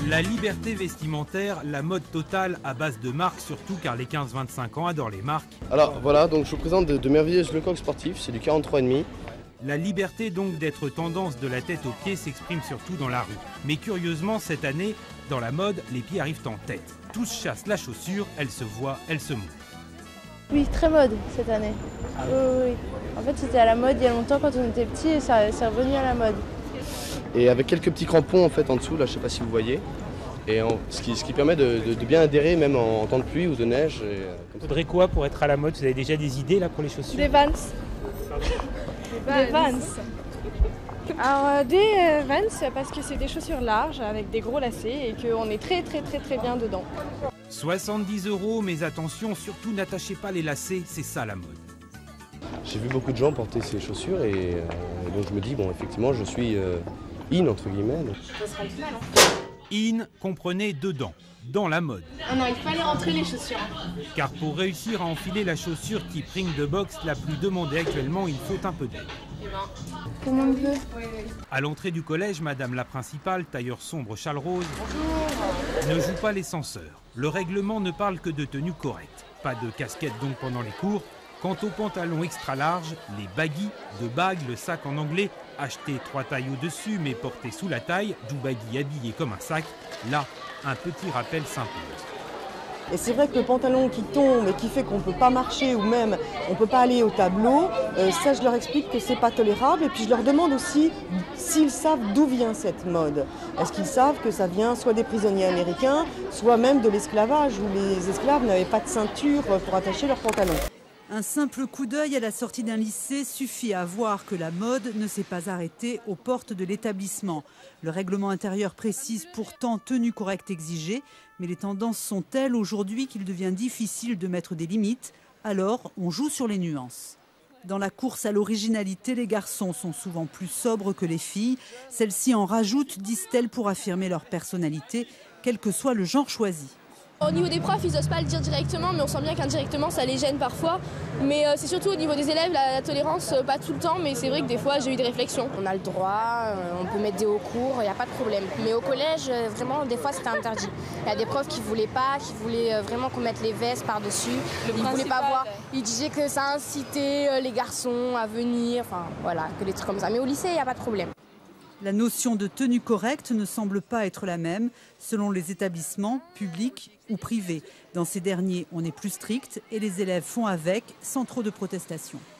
La liberté vestimentaire, la mode totale à base de marques, surtout car les 15-25 ans adorent les marques. Alors voilà, donc je vous présente de merveilleuses Lecoq sportifs, c'est du 43,5. La liberté donc d'être tendance de la tête aux pieds s'exprime surtout dans la rue. Mais curieusement, cette année, dans la mode, les pieds arrivent en tête. Tous chassent la chaussure, elle se voit, elle se montre. Oui, très mode cette année. Oui. En fait, c'était à la mode il y a longtemps quand on était petit et c'est revenu à la mode. Et avec quelques petits crampons en fait en dessous, là je sais pas si vous voyez. Et ce qui permet de bien adhérer même en temps de pluie ou de neige. Il faudrait quoi pour être à la mode? Vous avez déjà des idées là pour les chaussures? Des Vans. Des Vans. Alors des Vans parce que c'est des chaussures larges avec des gros lacets et qu'on est très bien dedans. 70 €, mais attention, surtout n'attachez pas les lacets, c'est ça la mode. J'ai vu beaucoup de gens porter ces chaussures et donc je me dis bon effectivement je suis in entre guillemets. Donc. Ça sera le final. In, comprenez dedans, dans la mode. Ah non, il fallait rentrer les chaussures. Car pour réussir à enfiler la chaussure type ring de boxe la plus demandée actuellement, il faut un peu d'aide. Tout le monde veut. À l'entrée du collège, madame la principale, tailleur sombre châle rose, ne joue pas les censeurs. Le règlement ne parle que de tenue correcte. Pas de casquette donc pendant les cours. Quant aux pantalons extra larges, les baggy, de bague, le sac en anglais, acheté 3 tailles au-dessus mais porté sous la taille, du baggy habillé comme un sac, là, un petit rappel s'impose. Et c'est vrai que le pantalon qui tombe et qui fait qu'on ne peut pas marcher ou même on ne peut pas aller au tableau, ça je leur explique que c'est pas tolérable et puis je leur demande aussi s'ils savent d'où vient cette mode. Est-ce qu'ils savent que ça vient soit des prisonniers américains, soit même de l'esclavage où les esclaves n'avaient pas de ceinture pour attacher leurs pantalons. Un simple coup d'œil à la sortie d'un lycée suffit à voir que la mode ne s'est pas arrêtée aux portes de l'établissement. Le règlement intérieur précise pourtant tenue correcte exigée, mais les tendances sont telles aujourd'hui qu'il devient difficile de mettre des limites, alors on joue sur les nuances. Dans la course à l'originalité, les garçons sont souvent plus sobres que les filles. Celles-ci en rajoutent, disent-elles, pour affirmer leur personnalité, quel que soit le genre choisi. Au niveau des profs, ils n'osent pas le dire directement, mais on sent bien qu'indirectement, ça les gêne parfois. Mais c'est surtout au niveau des élèves, la tolérance, pas tout le temps, mais c'est vrai que des fois, j'ai eu des réflexions. On a le droit, on peut mettre des hauts cours, il n'y a pas de problème. Mais au collège, vraiment, des fois, c'était interdit. Il y a des profs qui ne voulaient pas, qui voulaient vraiment qu'on mette les vestes par-dessus. Ils ne voulaient pas voir. Ils disaient que ça incitait les garçons à venir, enfin voilà, que des trucs comme ça. Mais au lycée, il n'y a pas de problème. La notion de tenue correcte ne semble pas être la même selon les établissements, publics ou privés. Dans ces derniers, on est plus strict et les élèves font avec sans trop de protestations.